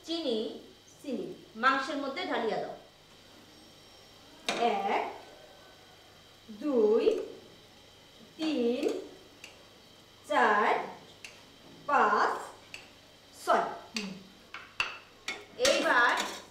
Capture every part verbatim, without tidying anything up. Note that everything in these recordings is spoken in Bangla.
চিনি চিনি মাংসের মধ্যে ঢালিয়ে দাও। এক দুই তিন চার পাঁচ ছয়। এইবার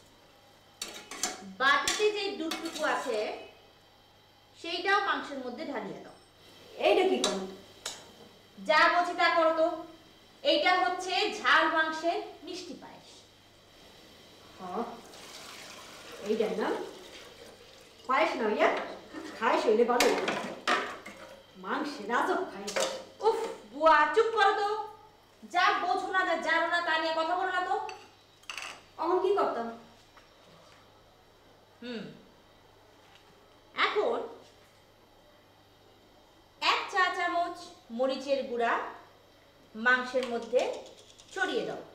বাটিতে যে দুধটুকু আছে সেইটাও মাংসের মধ্যে ঢালিয়ে দাও। এইটা কি করো? যা বলছি তা করো তো। এইটা হচ্ছে ঝাল মাংসের মিষ্টি পায়েস। হ্যাঁ এইটাই না পায়েস না ইয়া খাই শৈলে ভালো মাংসের আজব খাই। উফ বুয়া চুপ করো তো। যা বোঝো না যা জানো না তা নিয়ে কথা বলো না তো। এখন কি করতাম? হুম এখন এক চা চামচ মরিচের গুঁড়া মাংসের মধ্যে ছড়িয়ে দাও।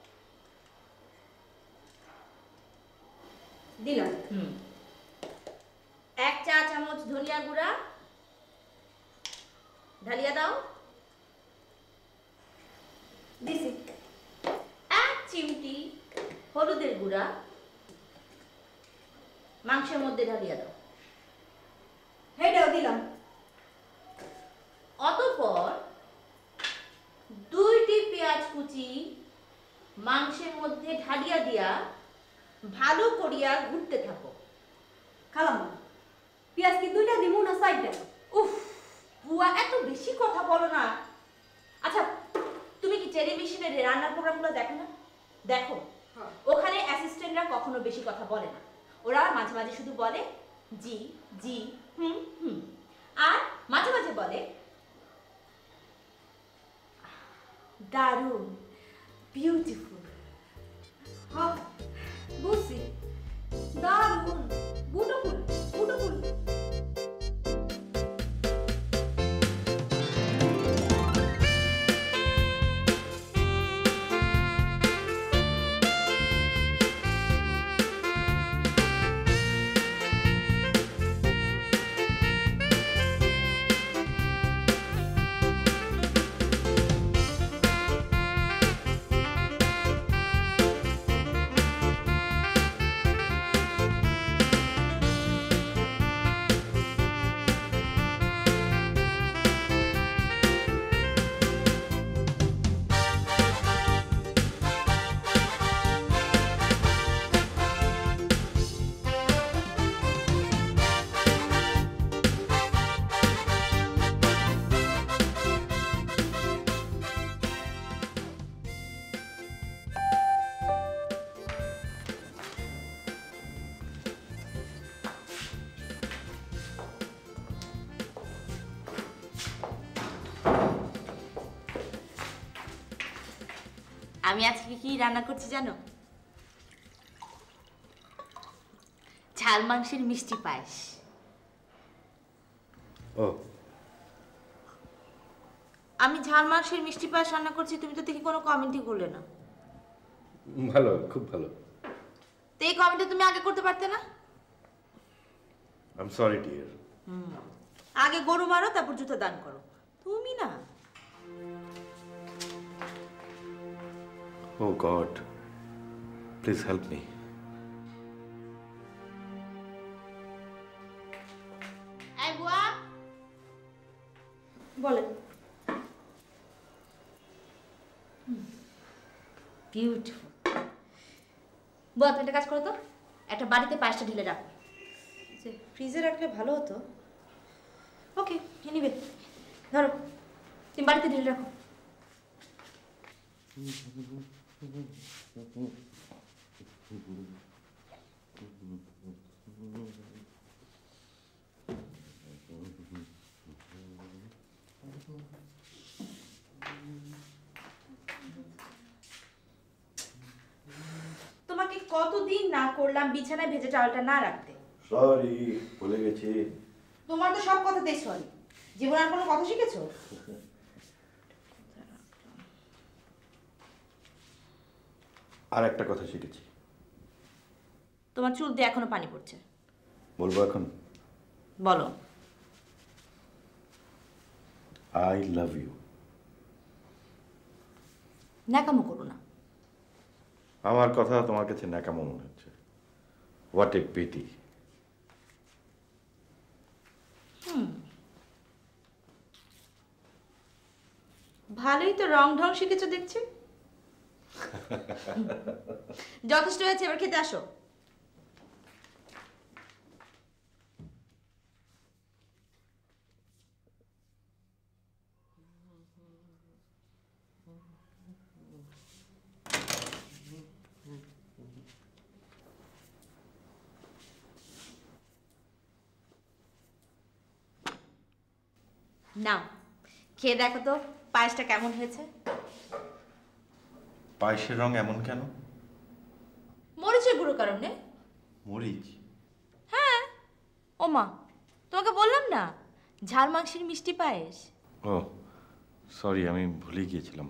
দিলাম। হুম এক চা চামচ ধনিয়া গুঁড়া ঢালিয়ে দাও। দিছি। এক চিমটি হলুদের গুঁড়া মাংসের মধ্যে ঢালিয়ে দাও। এইটাও দিলাম। অতঃপর দুইটি পেঁয়াজ কুচি মাংসের মধ্যে ঢালিয়া দিয়া ভালো করিয়া ঘুরতে থাকো। খালাম পেঁয়াজ কি দুইটা দিব না চারটা? উফ বুয়া এত বেশি কথা বলো না। আচ্ছা তুমি কি টেলিভিশনের রান্নার প্রোগ্রামগুলো দেখো না? দেখো ওখানে অ্যাসিস্ট্যান্টরা কখনো বেশি কথা বলে না। ওরা মাঝে মাঝে শুধু বলে জি জি হুম হুম আর মাঝে মাঝে বলে দারুণ বিউটিফুল। হ্যাঁ বুঝছি দারুণ বুটুফুল বুটুফুল। আমি আজকে কি রান্না করছি জানো? ঝাল মাংসের মিষ্টি পায়েস। ও আমি ঝাল মাংসের মিষ্টি পায়েস রান্না করছি, তুমি তো দেখি কোনো কমেন্টই করলে না। ভালো, খুব ভালো। তো এই কমেন্টটা তুমি আগে করতে পারতে না? I am sorry dear. Hmm আগে গরু মারো তারপর জুতো দান করো। তুমি না। Oh God, please help me. এই বুয়া বলেন। বিউটিফুল। বুয়া তুমি একটা কাজ করো তো, একটা বাড়িতে পায়েসটা ঢেলে রাখো। যে ফ্রিজে রাখলে ভালো হতো। ওকে এনিওয়ে ধরো তুমি বাড়িতে ঢেলে রাখো। তোমাকে কতদিন না করলাম বিছানায় ভেজে চালটা না রাখতে। সরি, ভুলে গেছি। তোমার তো সব কথাতেই সরি। জীবনে আর কোনো কথা শিখেছো? আর একটা কথা শিখেছি। তোমার চুল দিয়ে এখনো পানি পড়ছে। বলবো এখন? বলো। I love you. ন্যাকামো করো না। আমার কথা তোমার কাছে ন্যাকামো মনে হচ্ছে। What a pity. ভালোই তো রং ঢং শিখেছো দেখছি। যথেষ্ট হয়েছে, এবার খেতে আসো। নাও খেয়ে দেখো তো পায়েসটা কেমন হয়েছে। পায়েসের রং এমন কেন? মরিচের গুঁড়ো কারণে। মরিচ? হ্যাঁ। ও মা, তোমাকে বললাম না ঝাল মাংসের মিষ্টি পায়েস। ও সরি, আমি ভুলে গিয়েছিলাম।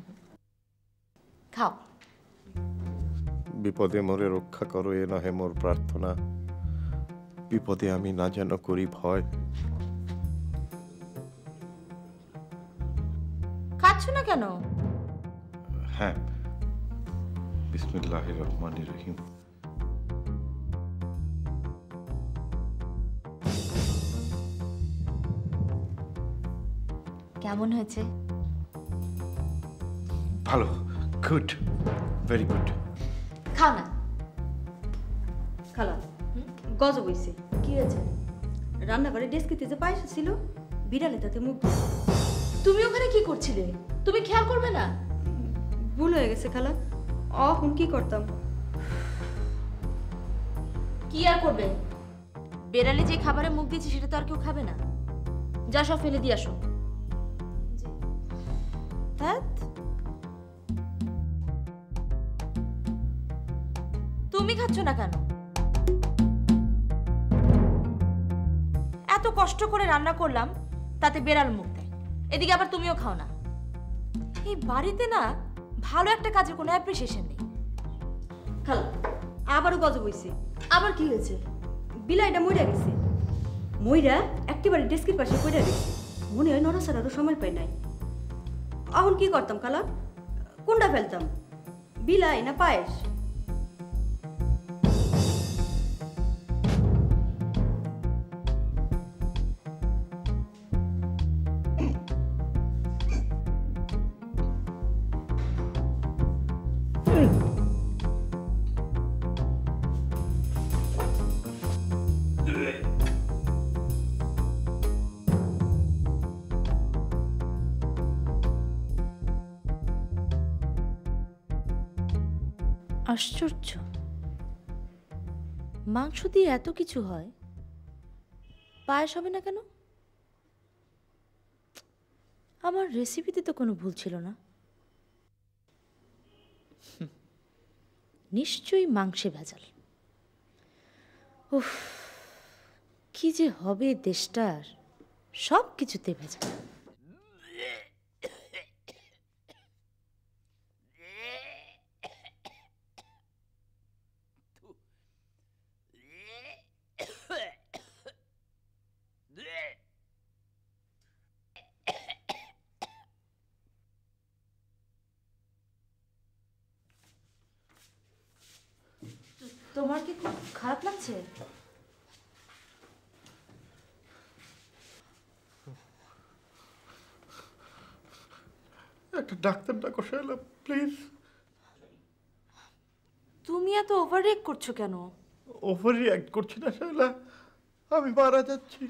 খাও। বিপদে মোরে রক্ষা করো, এ নহে মোর প্রার্থনা। বিপদে আমি না যেন করি ভয়। খাচ্ছ না কেন? হ্যাঁ, বিসমিল্লাহির রহমানির রহিম। কেমন হয়েছে? ভালো, গুড, ভেরি গুড। খাও না। খালা গজব হইছে। কি হয়েছে? রান্নাঘরে ডেস্কিতে যে পায়েস ছিল, বিড়ালে তাতে মুখ দিছে। তুমি ওখানে কি করছিলে? তুমি খেয়াল করবে না? ভুল হয়ে গেছে খালা, অখন কি করতাম। কি আর করবে? বেড়ালে যে খাবারে মুখ দিয়েছে সেটা তো আর কেউ খাবে না। যা সব ফেলে দিয়ে আসো। ধ্যাৎ। তুমি খাচ্ছ না কেন? এত কষ্ট করে রান্না করলাম, তাতে বেড়াল মুখ দেয়, এদিকে আবার তুমিও খাও না। এই বাড়িতে না ভালো একটা কাজের কোনো অ্যাপ্রিসিয়েশন নেই। খালা আবারও গজব হইছে। আবার কি হয়েছে? বিলাইটা মইরা গেছে। মইরা একেবারে ডেস্কির পাশে পড়ে গেছে। মনে হয় নড়াচড়ারও সময় পাই নাই। এখন কি করতাম খালা? কোনটা ফেলতাম, বিলাই না পায়েস? আশ্চর্য, মাংস দিয়ে এত কিছু হয়, পায়েস হবে না কেন? আমার রেসিপিতে তো কোনো ভুল ছিল না। নিশ্চয়ই মাংসে ভেজাল। উফ, কি যে হবে দেশটার, সব কিছুতে ভেজাল। তোমার কি খুব খারাপ লাগছে? একটা ডাক্তার ডাকো শায়লা, প্লিজ। তুমি এত ওভার রিঅ্যাক্ট করছো কেন? ওভার রিঅ্যাক্ট করছি না শায়লা, আমি মারা যাচ্ছি।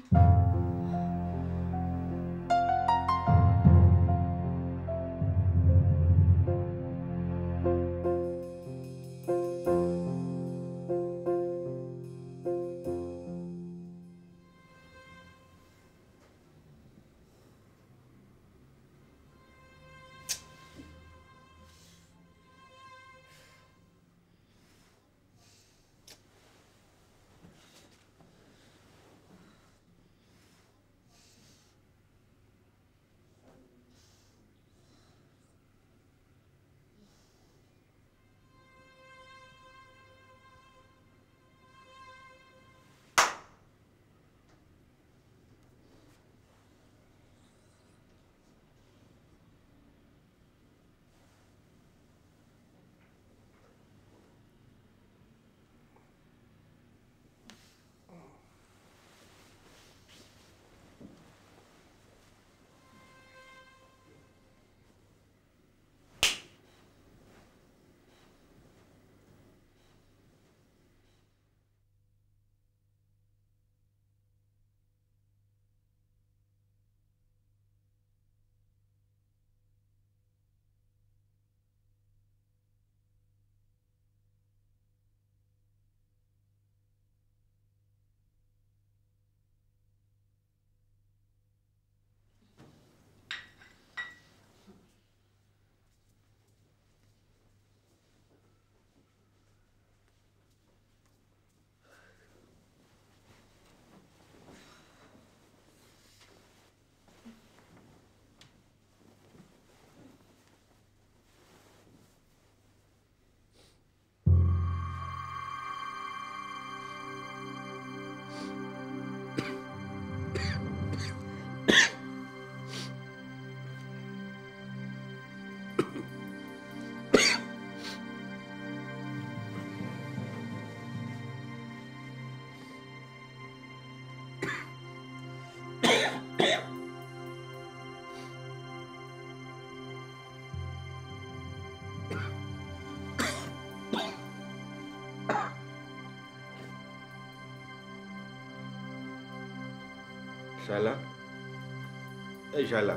শায়লা, এই শায়লা,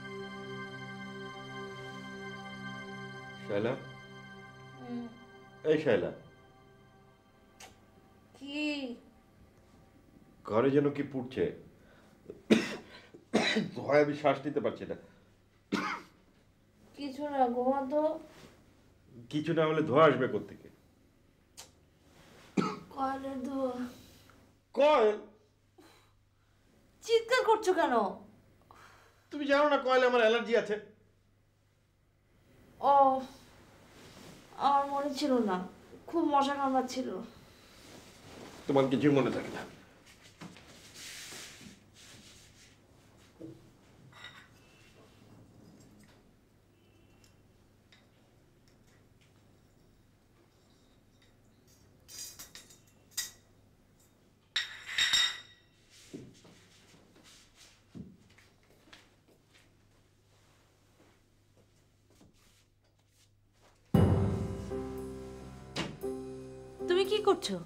শায়লা, এই শায়লা, কি ঘরে যেন কি পুড়ছে, ভয় আমি শ্বাস নিতে পারছি না। কিছু না, ঘুমা তো। কিছু না হলে ধোয়া আসবে কোত্থেকে? কয়লের ধোয়া। কয়েল? চিৎকার করছো কেন? তুমি জানো না কয়েলে আমার অ্যালার্জি আছে? ও, আমার মনে ছিল না, খুব মশা কামড়াচ্ছিল। তোমার কিছুই মনে থাকে না। তুমি কি করছো?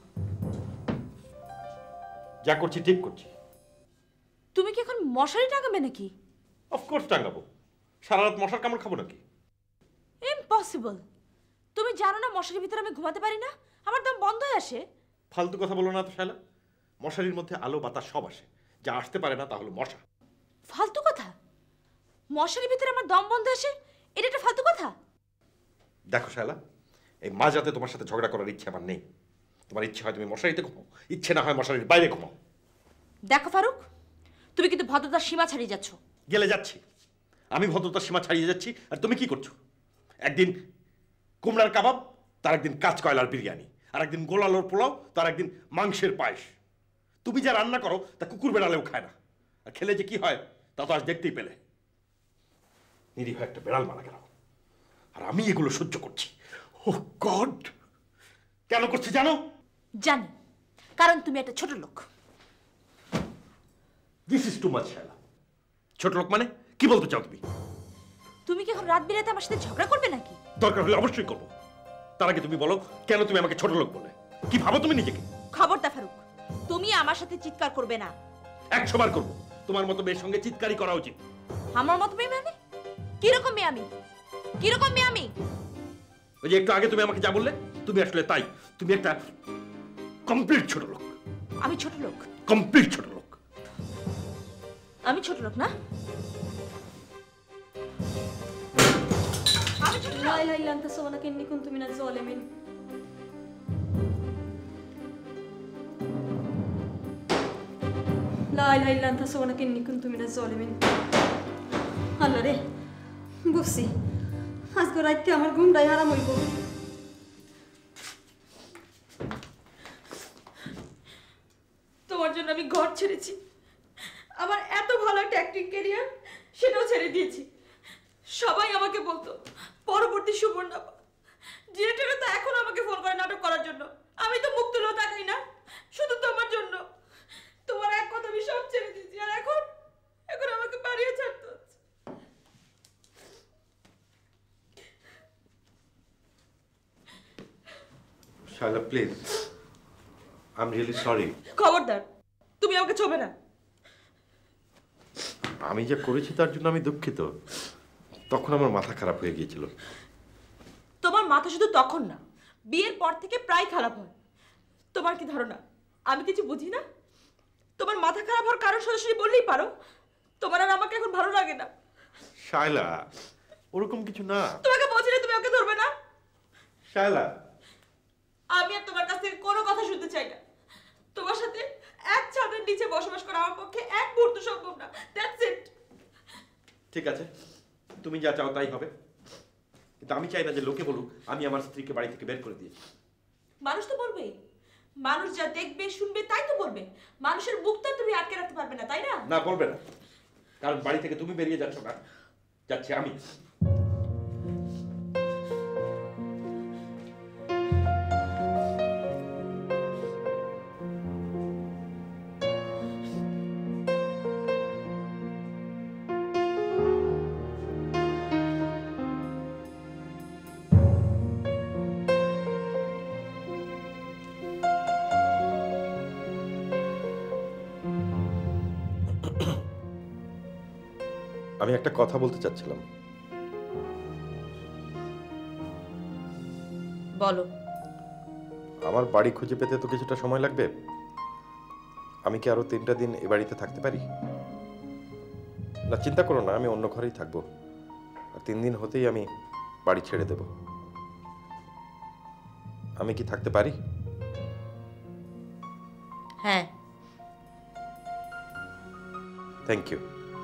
যা করছি ঠিক করছি। তুমি কি এখন মশারি টাঙাবে নাকি? অফকোর্স টাঙাবো। সারা রাত মশার কামড় খাবো নাকি? ইম্পসিবল। তুমি জানো না মশারির ভিতরে আমি ঘুমাতে পারি না, আমার দম বন্ধ হয়ে আসে। ফালতু কথা বলো না তো শালা। মশারির মধ্যে আলো বাতাস সব আসে, যা আসতে পারে না তা হলো মশা। ফালতু কথা? মশারির ভিতরে আমার দম বন্ধ আসে, এটা একটা ফালতু কথা? দেখো শালা, এই মাঝরাতে তোমার সাথে ঝগড়া করার ইচ্ছে আমার নেই। তোমার ইচ্ছে হয় তুমি মশারিতে ঘুমাও, ইচ্ছে না হয় মশারির বাইরে ঘুমাও। দেখো ফারুক, তুমি কিন্তু ভদ্রতার সীমা ছাড়িয়ে যাচ্ছ। গেলে যাচ্ছি, আমি ভদ্রতার সীমা ছাড়িয়ে যাচ্ছি, আর তুমি কি করছো? একদিন কুমড়ার কাবাব, তার একদিন কাঁচ কয়লার বিরিয়ানি, আর একদিন গোলালোর পোলাও, তার একদিন মাংসের পায়েস। তুমি যা রান্না করো তা কুকুর বেড়ালেও খায় না, আর খেলে যে কি হয় তা তো আজ দেখতেই পেলে। নিরীহ একটা বেড়াল মারা গেল, আর আমি এগুলো সহ্য করছি। Oh God! কেন করছি জানো? জানি, কারণ তুমি একটা ছোট লোক। দিস ইজ টু মাচ শালা। ছোট লোক মানে কি বলতে চাও তুমি? তুমি কি এখন রাত বিরাতে আমার সাথে ঝগড়া করবে নাকি? দরকার হলে অবশ্যই করবো। তার আগে তুমি বলো, কেন তুমি আমাকে ছোট লোক বলে? কি ভাবো তুমি নিজেকে? খবরদার ফারুক, তুমি আমার সাথে চিৎকার করবে না। একশো বার করবো। তোমার মতো মেয়ের সঙ্গে চিৎকারই করা উচিত। আমার মতো মেয়ে মানে? কিরকম মেয়ে আমি? কিরকম মেয়ে আমি? ওই যে একটু আগে তুমি আমাকে যা বললে, তুমি আসলে তাই। তুমি একটা কমপ্লিট ছোট লোক। আমি ছোট লোক? কমপ্লিট ছোট লোক। আমি ছোট লোক না? আমি ছোট লোক? لا إله إلا أنت سبحانك إني كنت من الظالمين لا إله إلا أنت سبحانك إني كنت من الظالمين আল্লাহ রে, বুঝছি আজকে রাইতে আমার ঘুমটাই হারাম হইব। তোমার জন্য আমি ঘর ছেড়েছি, আমার এত ভালো একটা অ্যাক্টিং ক্যারিয়ার সেটাও ছেড়ে দিয়েছি। সবাই আমাকে বলতো পরবর্তী সুবর্ণা। ডিরেক্টর তো এখন আমাকে ফোন করে নাটক করার জন্য। আমি তো মুখ তুলেও তাকাই না, শুধু তোমার জন্য। তোমার এক কথা আমি সব ছেড়ে দিয়েছি, আর এখন এখন আমাকে বাড়িয়ে ছাড়তে হচ্ছে। শালা please, I am really sorry. খবরদার, তুমি আমাকে ছোবে না। আমি যা করেছি তার জন্য আমি দুঃখিত। তখন আমার মাথা খারাপ হয়ে গিয়েছিল। তোমার মাথা শুধু তখন না, বিয়ের পর থেকে প্রায় খারাপ হয়। তোমার কি ধারণা আমি কিছু বুঝি না? তোমার মাথা খারাপ হওয়ার কারণ সরাসরি বললেই পারো। তোমার আর আমাকে এখন ভালো লাগে না। শায়লা, ওরকম কিছু না। তোমাকে বলছি না তুমি আমাকে ধরবে না। শায়লা, আমি আর তোমার কাছ থেকে কোনো কথা শুনতে চাই না। তোমার সাথে এক ছাদের নিচে বসবাস করা আমার পক্ষে এক মুহূর্ত সম্ভব না। That's it. ঠিক আছে, তুমি যা চাও তাই হবে। কিন্তু আমি চাই না যে লোকে বলুক আমি আমার স্ত্রীকে বাড়ি থেকে বের করে দিয়েছি। মানুষ তো বলবেই। মানুষ যা দেখবে শুনবে তাই তো বলবে। মানুষের মুখটা তুমি আটকে রাখতে পারবে না, তাই না? না, বলবে না, কারণ বাড়ি থেকে তুমি বেরিয়ে যাচ্ছ না, যাচ্ছি আমি। আমি একটা কথা বলতে চাচ্ছিলাম। বলো। আমার বাড়ি খুঁজে পেতে তো কিছুটা সময় লাগবে। আমি কি আরো তিনটা দিন এ বাড়িতে থাকতে পারি? না, চিন্তা করো না, আমি অন্য ঘরেই থাকবো। আর তিন দিন হতেই আমি বাড়ি ছেড়ে দেব। আমি কি থাকতে পারি? হ্যাঁ। Thank you.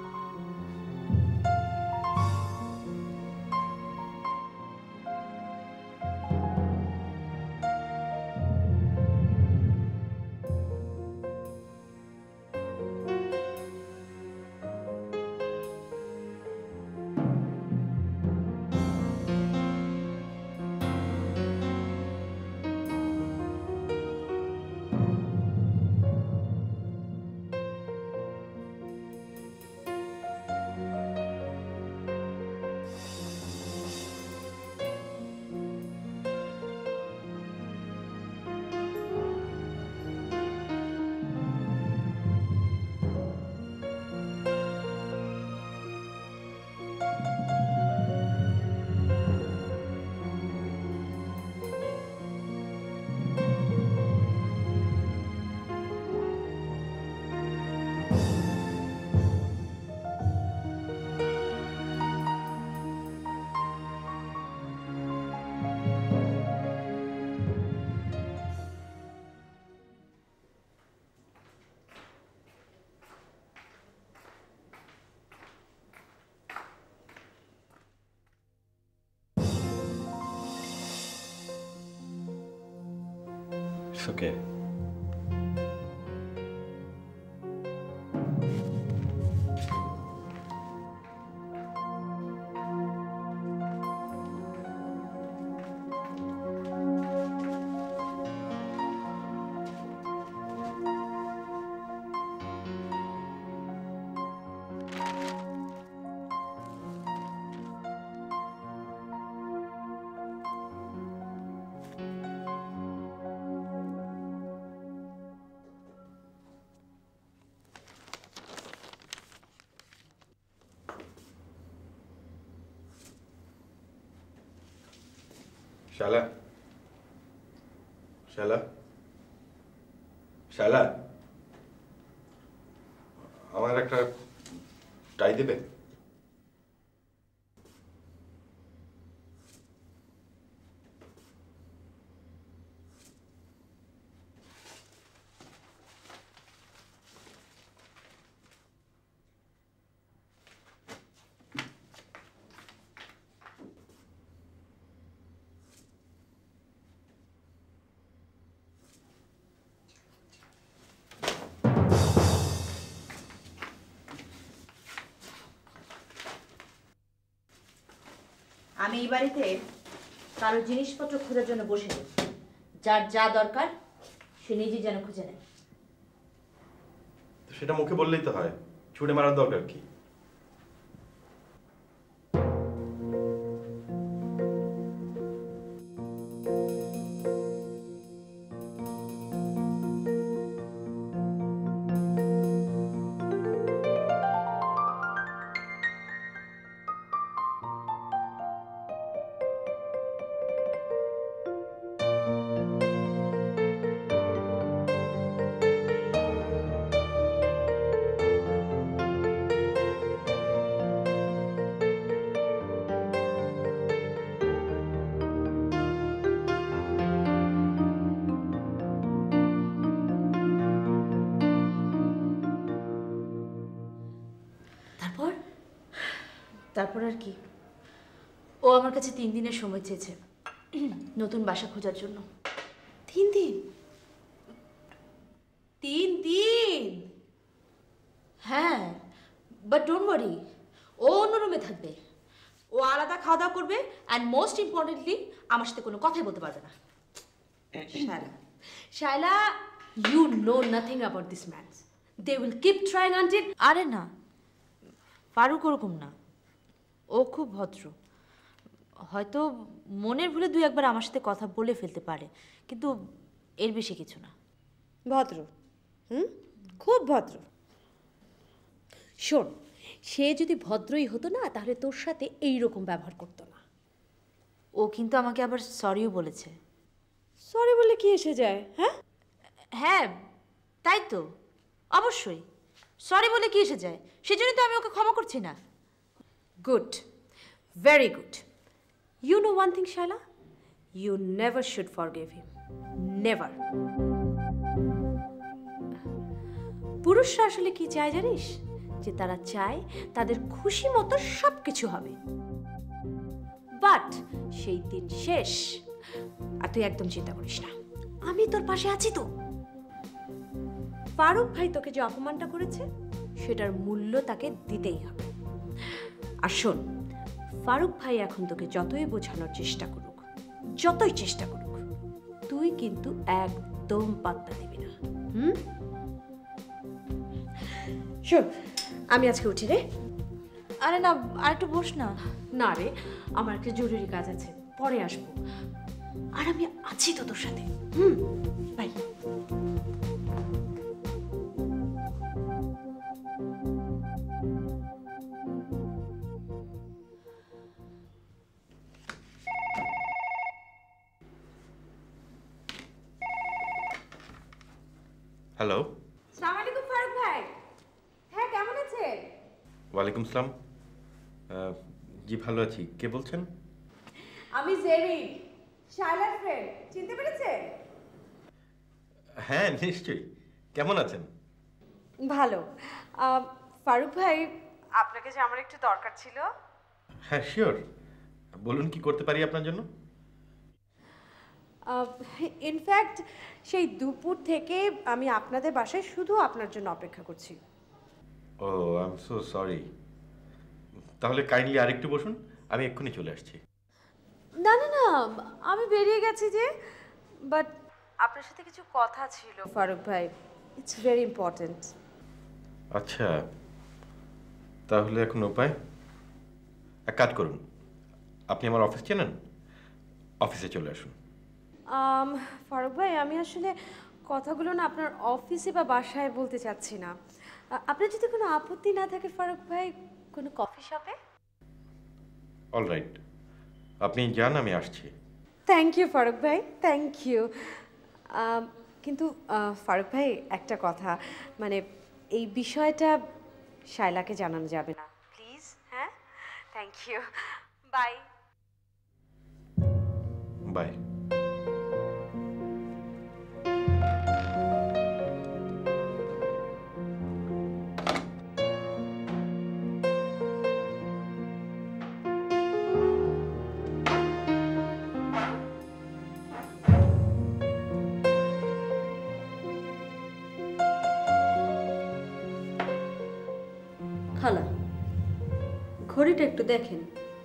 It's okay. শালা, শালা, শালা, আমার একটা টাই দেবে? আমি এই বাড়িতে কারো জিনিসপত্র খোঁজার জন্য বসে নেই। যার যা দরকার সে নিজে যেন খুঁজে নেয়। সেটা মুখে বললেই তো হয়, ছুড়ে মারার দরকার কি? তারপর তারপর আর কি, ও আমার কাছে তিন দিনের সময় চেয়েছে নতুন বাসা খোঁজার জন্য। তিন দিন? তিন দিন? হ্যাঁ, বাট ডোন্ট ওয়ারি, ও অন্য রুমে থাকবে। ও আলাদা খাওয়া দাওয়া করবে, অ্যান্ড মোস্ট ইম্পর্টেন্টলি আমার সাথে কোনো কথাই বলতে পারবে না। Shaila, Shaila, you know nothing about this man. They will keep trying until. আরে না, ফারুক ওরকম না, ও খুব ভদ্র। হয়তো মনের ভুলে দুই একবার আমার সাথে কথা বলে ফেলতে পারে, কিন্তু এর বেশি কিছু না। ভদ্র? হুম, খুব ভদ্র। শোন, সে যদি ভদ্রই হতো না তাহলে তোর সাথে এই রকম ব্যবহার করতো না। ও কিন্তু আমাকে আবার সরিও বলেছে। সরি বলে কি এসে যায়? হ্যাঁ হ্যাঁ তাই তো, অবশ্যই সরি বলে কি এসে যায়, সেজন্যই তো আমি ওকে ক্ষমা করছি না। Good, very good. You know one thing Shaila, you never should forgive him, never. পুরুষরা আসলে কি চায় জানিস? যে তারা চায় তাদের খুশি মতো সব কিছু হবে, বাট সেই দিন শেষ। আর তুই একদম চিন্তা করিস না, আমি তোর পাশে আছি তো। ফারুক ভাই তোকে যে অপমানটা করেছে সেটার মূল্য তাকে দিতেই হবে। আর শোন, ফারুক ভাই এখন তোকে যতই বোঝানোর চেষ্টা করুক, যতই চেষ্টা করুক, তুই কিন্তু একদম পাত্তা দিবি না। হুম, শোন আমি আজকে উঠি রে। আরে না, আর একটু বস না। না রে, আমার একটা জরুরি কাজ আছে, পরে আসবো। আর আমি আছি তো তোর সাথে। হুম, বাই। হ্যালো, আসসালামু আলাইকুম ফারুক ভাই। হ্যাঁ, কেমন আছেন? ওয়ালাইকুম আসসালাম। আহ, জি ভালো আছি। কে বলছেন? আমি জেরি, শাইলার ফ্রেন্ড। চিনতে পেরেছেন? হ্যাঁ নিশ্চয়ই। কেমন আছেন? ভালো। আহ, ফারুক ভাই, আপনাকে যে আমার একটু দরকার ছিল। হ্যাঁ শিওর, বলুন কি করতে পারি আপনার জন্য। ইনফ্যাক্ট সেই দুপুর থেকে আমি আপনাদের বাসায় শুধু আপনার জন্য অপেক্ষা করছি। Oh I am so sorry. তাহলে কাইন্ডলি আরেকটু বসুন, আমি এক্ষুনি চলে আসছি। না না না, আমি বেরিয়ে গেছি যে, বাট আপনার সাথে কিছু কথা ছিল ফারুক ভাই। It's very important. আচ্ছা, তাহলে এখন উপায়? এক কাজ করুন, আপনি আমার অফিস চেনেন, অফিসে চলে আসুন। আম, ফারুক ভাই, আমি আসলে কথাগুলো না আপনার অফিসে বা বাসায় বলতে চাচ্ছি না। আ- আপনার যদি কোনো আপত্তি না থাকে ফারুক ভাই, কোনো কফি শপে? অলরাইট, আপনি যান, আমি আসছি। থ্যাংক ইউ ফারুক ভাই, থ্যাংক ইউ। কিন্তু আহ, ফারুক ভাই, একটা কথা, মানে এই বিষয়টা শায়লাকে জানানো যাবে না প্লিজ। হ্যাঁ, থ্যাংক ইউ, বাই। বাই। খালা, ঘড়িটা একটু দেখেন।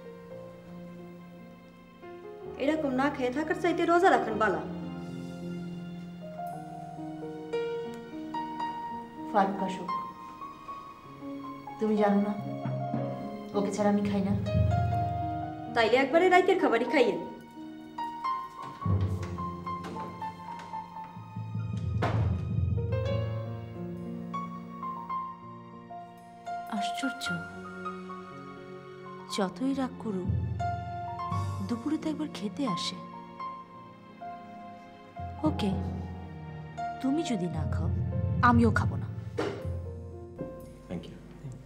এরকম না খেয়ে থাকার চাইতে রোজা রাখেন বালা। ফারুক আসুক, তুমি জানো না ওকে ছাড়া আমি খাই না। তাইলে একবারে রাইতের খাবারই খাইয়েন। আশ্চর্য, যতই রাগ করুক দুপুরে তো একবার খেতে আসে। ওকে, তুমি যদি না খাও আমিও খাবো না। Thank you.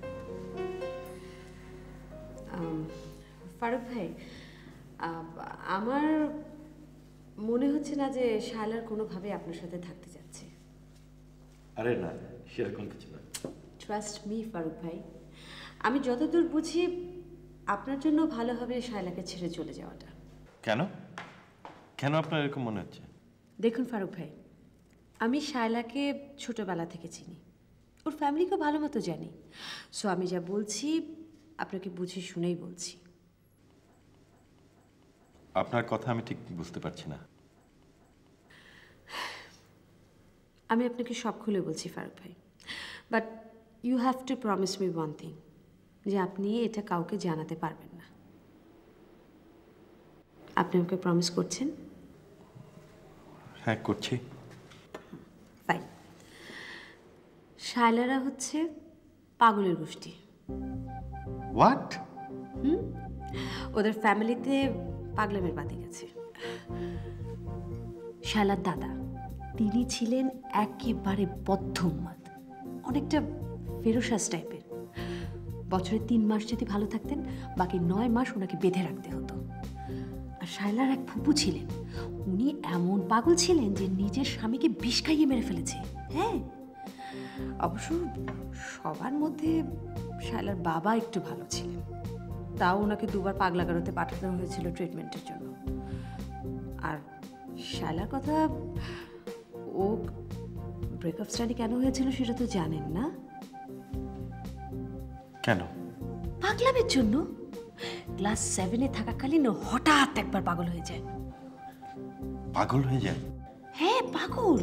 ফারুক ভাই, আহ, আমার মনে হচ্ছে না যে শায়লার কোনোভাবে আপনার সাথে থাকতে যাচ্ছে। আরে না, সেরকম কিছু না। ট্রাস্ট মি ফারুক ভাই, আমি যতদূর বুঝি আপনার জন্য ভালো হবে শায়লাকে ছেড়ে চলে যাওয়াটা। কেন কেন আপনার এরকম মনে হচ্ছে? দেখুন ফারুক ভাই, আমি শায়লাকে ছোটবেলা থেকে চিনি, ওর ফ্যামিলিকে ভালো মতো জানি। সো আমি যা বলছি আপনাকে বুঝে শুনেই বলছি। আপনার কথা আমি ঠিক বুঝতে পারছি না। আমি আপনাকে সব খুলে বলছি ফারুক ভাই, but you have to promise me one thing, যে আপনি এটা কাউকে জানাতে পারবেন না। আপনি আমাকে প্রমিস করছেন? হ্যাঁ করছি। ফাইন। শায়লারা হচ্ছে পাগলের গোষ্ঠী, হোয়াট? ওদের ফ্যামিলিতে পাগলামের বাতি গেছে। শালার দাদা তিনি ছিলেন একেবারে বদ্ধ উন্মাদ, অনেকটা ফেরোসাস টাইপের। বছরে তিন মাস যদি ভালো থাকতেন, বাকি নয় মাস ওনাকে বেঁধে রাখতে হতো। আর শায়লার এক ফুপু ছিলেন, উনি এমন পাগল ছিলেন যে নিজের স্বামীকে বিষ খাইয়ে মেরে ফেলেছে। হ্যাঁ, অবশ্য সবার মধ্যে শায়লার বাবা একটু ভালো ছিলেন, তাও ওনাকে দুবার পাগলাগারোতে পাঠাতে হয়েছিল ট্রিটমেন্টের জন্য। আর শায়লার কথা, ও ব্রেকআপ স্টাডি কেন হয়েছিল সেটা তো জানেন না? কেন? পাগলামের জন্য। ক্লাস সেভেনে থাকাকালীন ও হঠাৎ একবার পাগল হয়ে যায়। পাগল হয়ে যায়? হ্যাঁ, পাগল।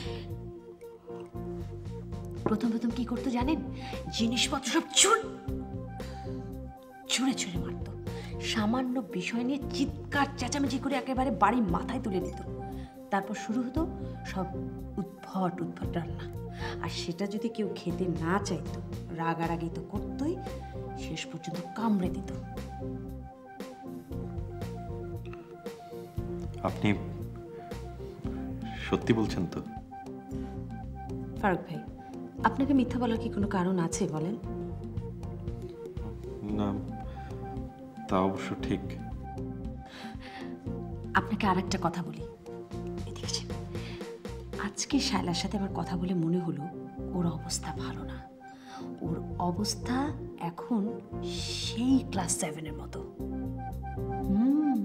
প্রথম প্রথম কি করতো জানেন? জিনিসপত্র সব চুর ছুঁড়ে ছুঁড়ে মারতো। সামান্য বিষয় নিয়ে চিৎকার চেঁচামেচি করে একেবারে বাড়ি মাথায় তুলে নিত। তারপর শুরু হতো সব উদ্ভট উদ্ভট রান্না। আর সেটা যদি কেউ খেতে না চাইতো, রাগারাগি তো করতোই, শেষ পর্যন্ত কামড়ে দিত। আপনি সত্যি বলছেন তো? ফারুক ভাই, আপনাকে মিথ্যা বলার কি কোনো কারণ আছে বলেন? না, তা অবশ্য ঠিক। আপনাকে আর একটা কথা বলি, এদিকে আসেন। আজকে শায়লার সাথে আমার কথা বলে মনে হলো ওর অবস্থা ভালো না। ওর অবস্থা এখন সেই ক্লাস সেভেনের মতো। হুম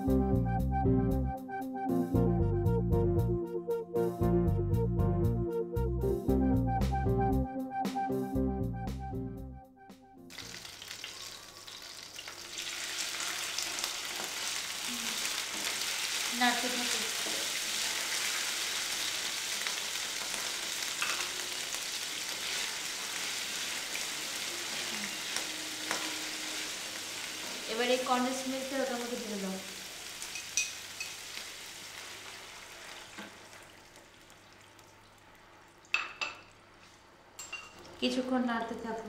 নাড়তে থাকো। এবার এই কন্ডেন্স মিল্কটা ওটার মধ্যে ঢেলে দাও। কিছুক্ষণ নাড়তে থাকো।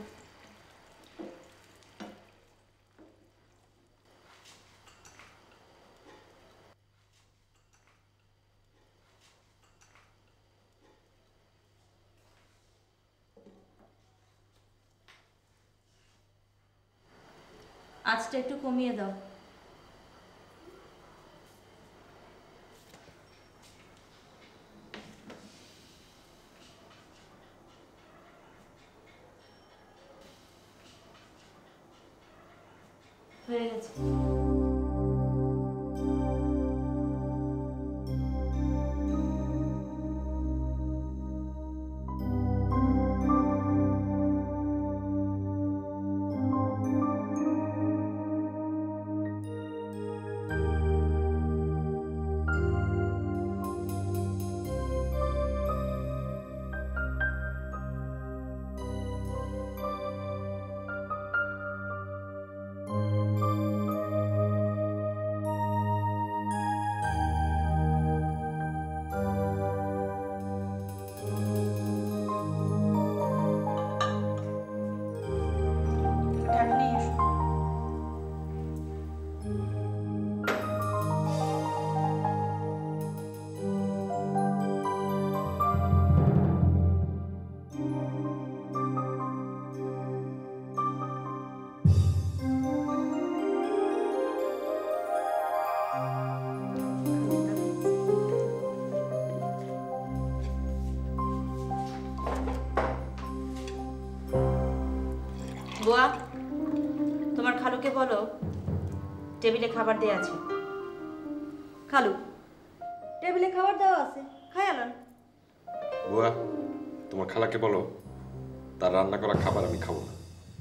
আঁচটা একটু কমিয়ে দাও। হয়ে গেছে। বুয়া, তোমার খালুকে বলো টেবিলে খাবার দেয়া আছে। খালু, টেবিলে খাবার দেওয়া আছে, খাই আলান। বুয়া, তোমার খালাকে বলো তার রান্না করা খাবার আমি খাবো না।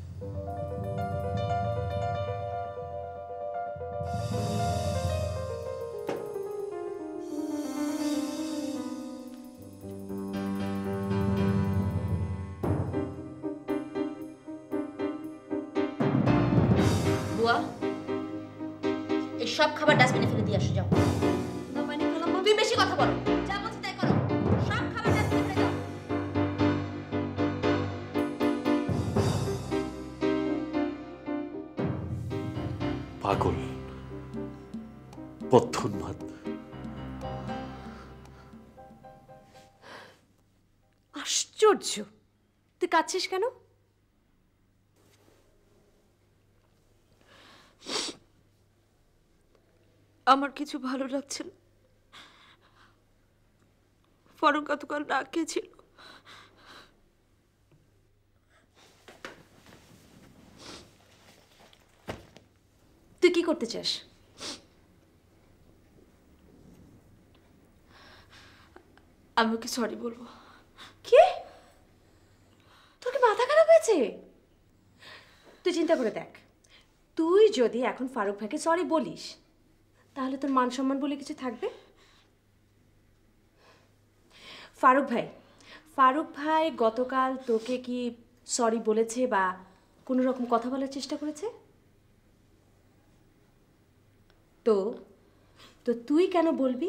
বুয়া, এই সব খাবার ডাস্টবিনে ফেলে দিয়ে আসো, যাও। না মানে খালাম্মা, তুমি বেশি কথা বলো, যা বলছি তাই করো। সব খাবার ডাস্টবিনে ফেলে দাও। পাগল, পথ্যুন্মাদ। আশ্চর্য, তুই কাঁদছিস কেন? আমার কিছু ভালো লাগছে না। ফারুক গতকাল ডাক খেয়েছিল। তুই কি করতে চাস? আমি ওকে সরি বলবো। কি? তোর কি মাথা খারাপ হয়েছে? তুই চিন্তা করে দেখ, তুই যদি এখন ফারুক ভাইকে সরি বলিস তাহলে তোর মান সম্মান বলে কিছু থাকবে? ফারুক ভাই ফারুক ভাই গতকাল তোকে কি সরি বলেছে বা কোনো রকম কথা বলার চেষ্টা করেছে? তো তো তুই কেন বলবি?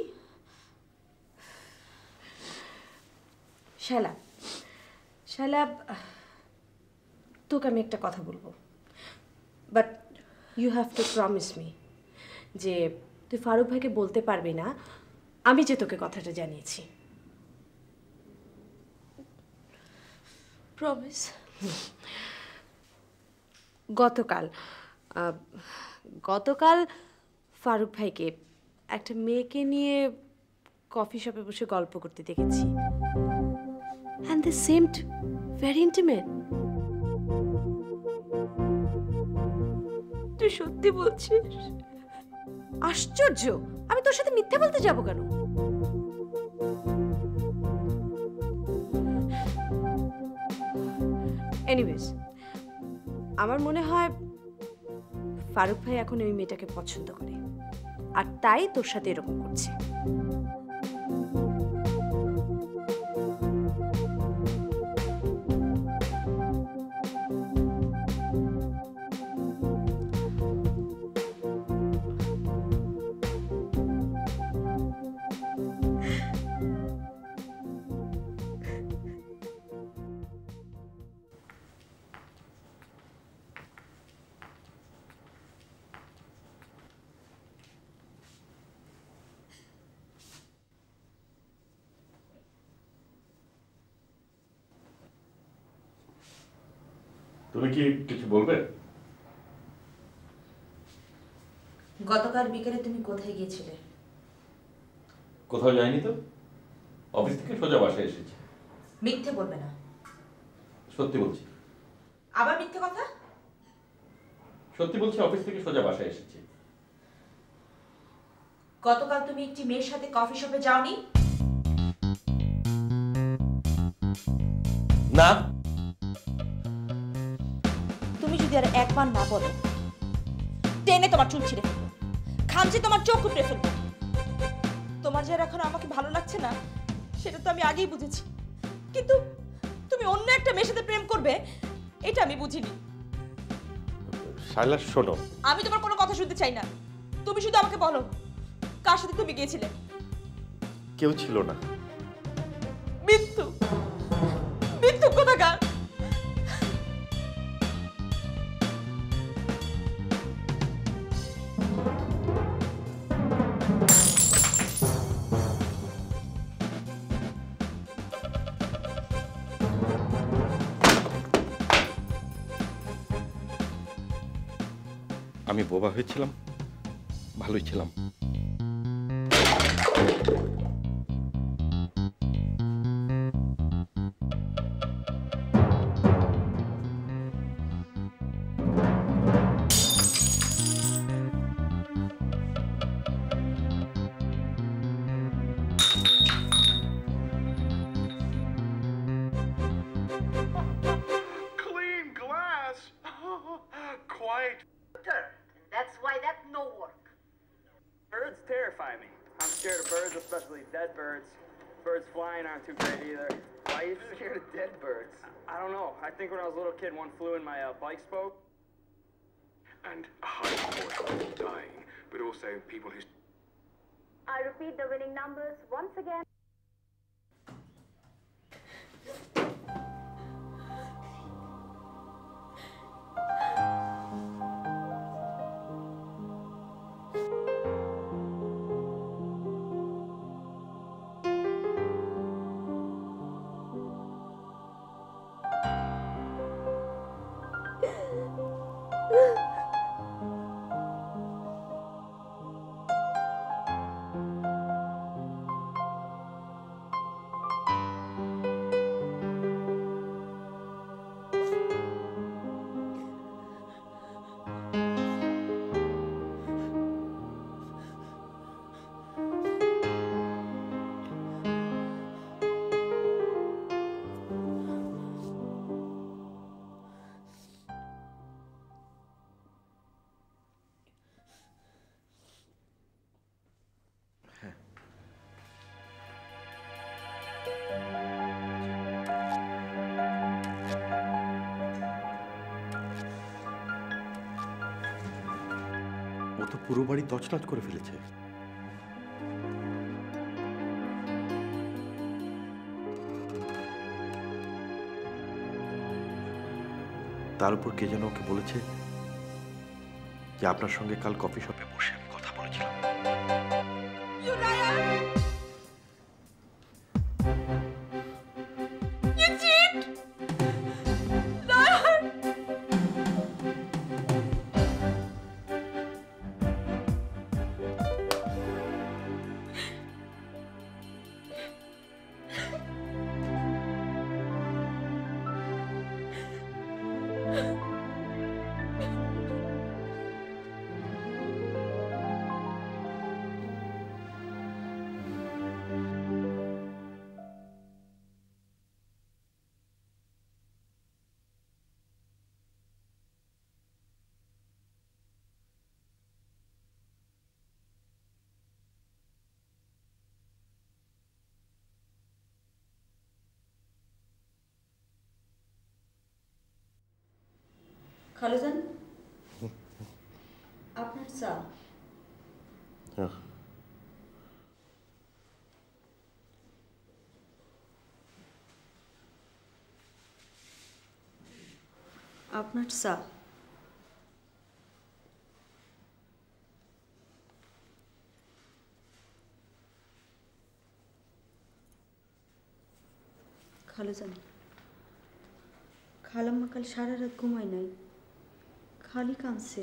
শালা শালা তোকে আমি একটা কথা বলবো, but you have to promise me যে তুই ফারুক ভাইকে বলতে পারবি না আমি যে তোকে কথাটা জানিয়েছি। প্রমিস। গতকাল আহ, গতকাল ফারুক ভাইকে একটা মেয়েকে নিয়ে কফি শপে বসে গল্প করতে দেখেছি, and they seemed very intimate. তুই সত্যি বলছিস? আশ্চর্য, আমি তোর সাথে মিথ্যে বলতে যাব কেন? এনিওয়েজ, আমার মনে হয় ফারুক ভাই এখন ওই মেয়েটাকে পছন্দ করে আর তাই তোর সাথে এরকম করছে। তুমি কি কিছু বলবে? গতকাল বিকেলে তুমি কোথায় গিয়েছিলে? কোথাও যাইনি তো, অফিস থেকে সোজা বাসায় এসেছি। মিথ্যে বলবে না। সত্যি বলছি। আবার মিথ্যে কথা? সত্যি বলছি, অফিস থেকে সোজা বাসায় এসেছি। গতকাল তুমি একটি মেয়ের সাথে কফি শপে যাওনি? না। তুমি যদি আর একবার না বলো, টেনে তোমার চুল ছিঁড়ে ফেলবো, খামচে তোমার চোখ উপড়ে ফেলবো। তোমার যে আর এখন আমাকে ভালো লাগছে না সেটা তো আমি আগেই বুঝেছি, কিন্তু তুমি অন্য একটা মেয়ের সাথে প্রেম করবে এটা আমি বুঝিনি। শাইলা শোনো, আমি তোমার কোনো কথা শুনতে চাই না। তুমি শুধু আমাকে বলো কার সাথে তুমি গিয়েছিলে? কেউ ছিল না। মিথ্যু, মিথ্যু কোথাকার। আমি বোবা হয়েছিলাম, ভালোই ছিলাম। Clean glass? Quite. That's why that no work. Birds terrify me. I'm scared of birds, especially dead birds. Birds flying aren't too great either. Why are you scared of dead birds? I don't know. I think when I was a little kid, one flew in my uh, bike spoke. And high people dying, but also people who. I repeat the winning numbers once again. ওরা তো পুরো বাড়ি তছনছ করে ফেলেছে। তার উপর কে যেন ওকে বলেছে যে আপনার সঙ্গে কাল কফি শপে বসে আমি কথা বলেছিলাম। খালুজান, আপনার চা। আপনার চা। খালুজান, খালাম্মা কাল সারা রাত ঘুমায় নাই, খালি কাঁদছে।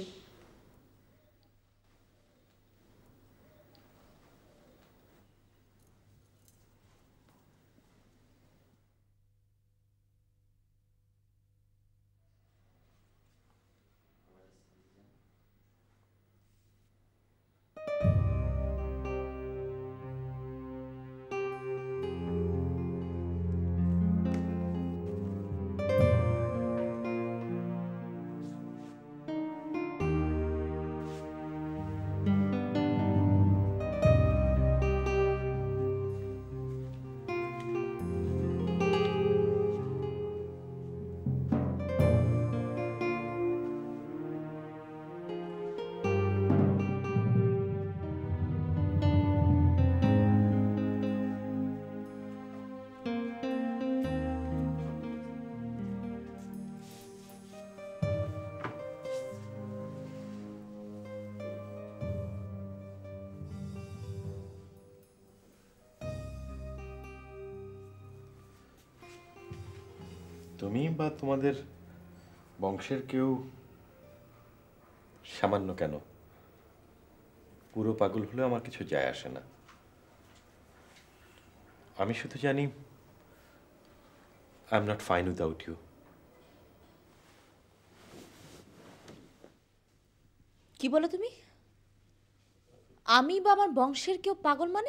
তুমি বা তোমাদের বংশের কেউ সামান্য কেন পুরো পাগল হলেও আমার কিছু যায় আসে না। আমি শুধু জানি I am not fine without you. কি বলো তুমি? আমি বা আমার বংশের কেউ পাগল মানে?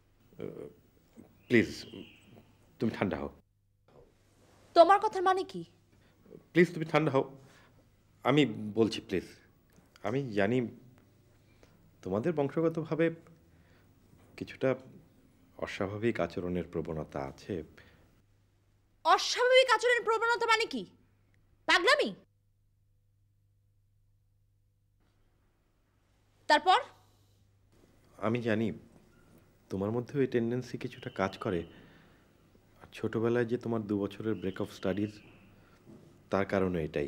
প্লিজ তুমি ঠান্ডা হও। তোমার কথার মানে কি? প্লিজ তুমি ঠান্ডা হও, আমি বলছি প্লিজ। আমি জানি তোমাদের বংশগতভাবে কিছুটা অস্বাভাবিক আচরণের প্রবণতা আছে। অস্বাভাবিক আচরণের প্রবণতা মানে কি? পাগলামি? তারপর? আমি জানি তোমার মধ্যেও এই টেন্ডেন্সি কিছুটা কাজ করে। আর ছোটবেলায় যে তোমার দু বছরের ব্রেক অফ স্টাডিজ, তার কারণে এটাই।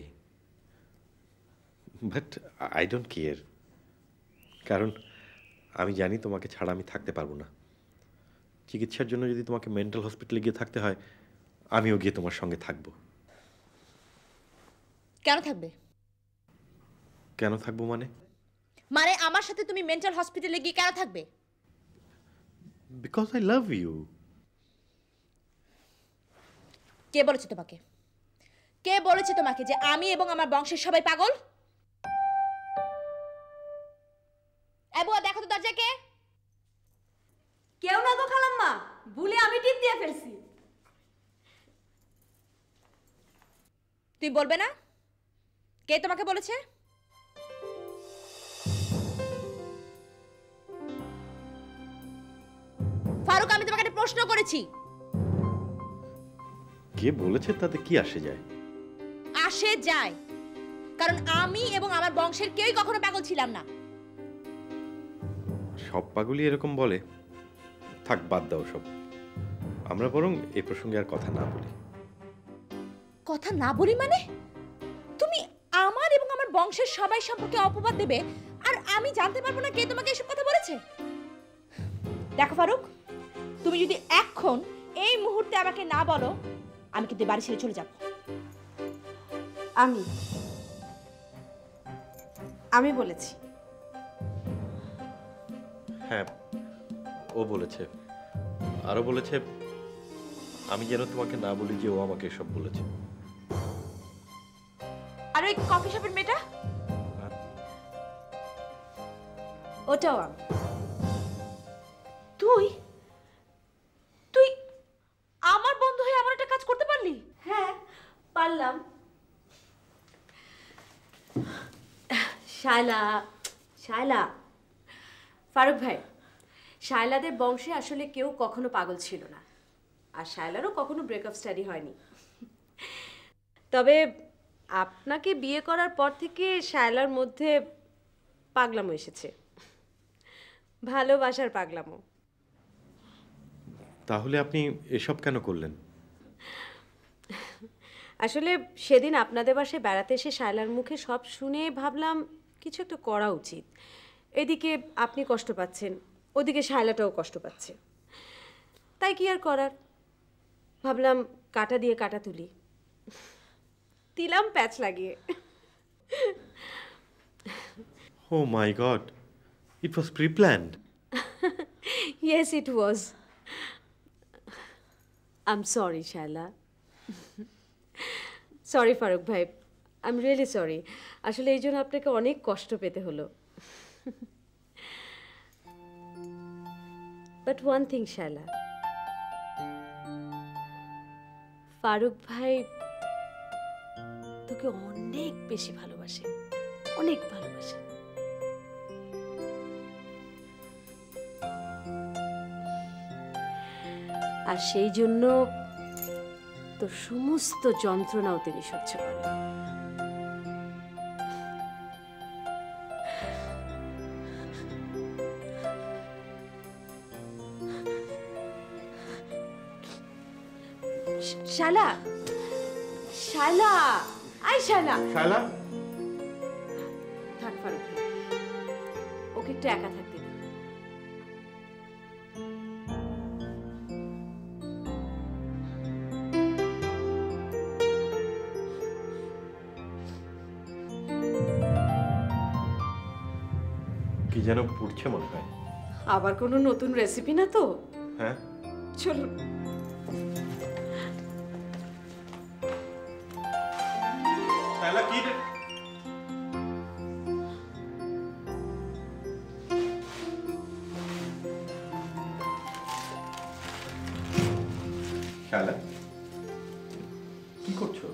বাট আই ডোন্ট কেয়ার, কারণ আমি জানি তোমাকে ছাড়া আমি থাকতে পারবো না। চিকিৎসার জন্য যদি তোমাকে মেন্টাল হসপিটালে গিয়ে থাকতে হয়, আমিও গিয়ে তোমার সঙ্গে থাকবো। কেন থাকবে? কেন থাকবো মানে? মানে আমার সাথে তুমি মেন্টাল হসপিটালে গিয়ে কেন থাকবে? Because I love you. কে বলেছে তোমাকে? কে বলেছে তোমাকে যে আমি এবং আমার বংশের সবাই পাগল? এ বুয়া, দেখো তো দরজা কে? কেউ না তো খালাম্মা, ভুলে আমি টিপ দিয়ে ফেলছি। তুই বলবে না কে তোমাকে বলেছে? ফারুক, আমি তোমাকে একটা প্রশ্ন করেছি। কে বলেছে তাতে কি আসে যায়? আসে যায়, কারণ আমি এবং আমার বংশের কেউই কখনো পাগল ছিলাম না। সব পাগলই এরকম বলে, থাক বাদ দাও সব। আমরা বরং এই প্রসঙ্গে আর কথা না বলি। কথা না বলি মানে? তুমি আমার এবং আমার বংশের সবাই সম্পর্কে অপবাদ দেবে আর আমি জানতে পারবো না কে তোমাকে এসব কথা বলেছে? দেখো ফারুক, তুমি যদি এখন এই মুহূর্তে আমাকে না বলো, আমি কিন্তু বাড়ি ছেড়ে চলে যাব। আমি আমি বলেছি। হ্যাঁ, ও বলেছে। আরো বলেছে আমি যেন তোমাকে না বলি যে ও আমাকে এসব বলেছে। আর ওই কফি শপের মেয়েটা? ওটাও আমি। তুই তুই আমার বন্ধু হয়ে আমার একটা কাজ করতে পারলি? হ্যাঁ, পারলাম। শায়লা শায়লা ফারুক ভাই, শায়লাদের বংশে আসলে কেউ কখনো পাগল ছিল না, আর শায়লারও কখনো ব্রেকআপ স্টাডি হয়নি। তবে আপনাকে বিয়ে করার পর থেকে শায়লার মধ্যে পাগলামো এসেছে, ভালোবাসার পাগলামো। তাহলে আপনি এসব কেন করলেন? আসলে সেদিন আপনাদের বাসায় বেড়াতে এসে শায়লার মুখে সব শুনে ভাবলাম কিছু একটা করা উচিত। এদিকে আপনি কষ্ট পাচ্ছেন, ওদিকে শায়লাটাও কষ্ট পাচ্ছে, তাই কি আর করার, ভাবলাম কাটা দিয়ে কাটা তুলি, দিলাম প্যাচ লাগিয়ে। Oh my God, it was pre-planned. Yes, it was. I'm sorry, Shaila. Sorry, Farooq bhai. I'm really sorry. আসলে এই জন্য আপনাকে অনেক কষ্ট পেতে হলো। But one thing, Shaila. Faruk ভাই তোকে অনেক বেশি ভালোবাসে, অনেক ভালোবাসে। আর সেই জন্য তোর সমস্ত যন্ত্রণাও তিনি সহ্য করেন। শালা শালা আই শালা শায়লা, থাক ফারুক ভাই, ওকে একটু একা থাকতে দিন। কি যেন পড়ছে মনে হয়। আবার কোনো নতুন রেসিপি না তো? হ্যাঁ, চলুন। শায়লা কি রে? শায়লা কি করছো?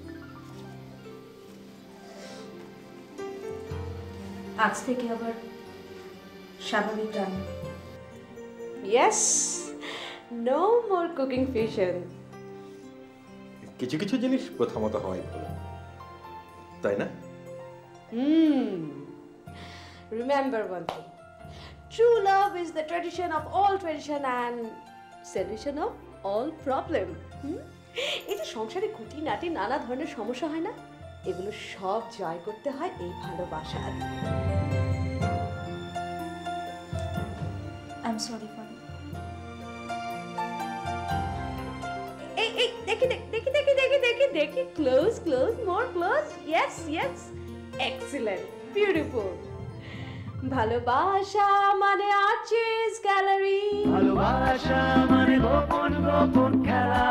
আজ থেকে আবার স্বাভাবিক রান্না। Yes, no more cooking fusion. কিছু কিছু জিনিস প্রথমত হয় ভালো, তাই না? Hmm. Remember one thing. True love is the tradition of all tradition and solution of all problem. Hmm? এই যে সংসারে খুঁটিনাটি নানা ধরনের সমস্যা হয় না, এগুলো সব জয় করতে হয় এই ভালোবাসা দিয়ে। I'm sorry, Farooq. এই এই দেখি দেখি দেখি দেখি দেখি দেখি দেখি close close more close. Yes yes, excellent, beautiful. ভালোবাসা মানে আর্চিস গ্যালারি, ভালোবাসা মানে গোপন গোপন খেলা,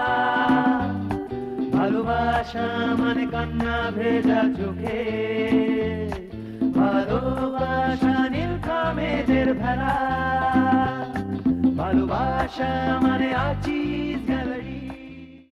ভালোবাসা মানে কান্না ভেজা চোখে, ভালোবাসা নীলখামেদের ভেলা, ভালোবাসা মানে আছি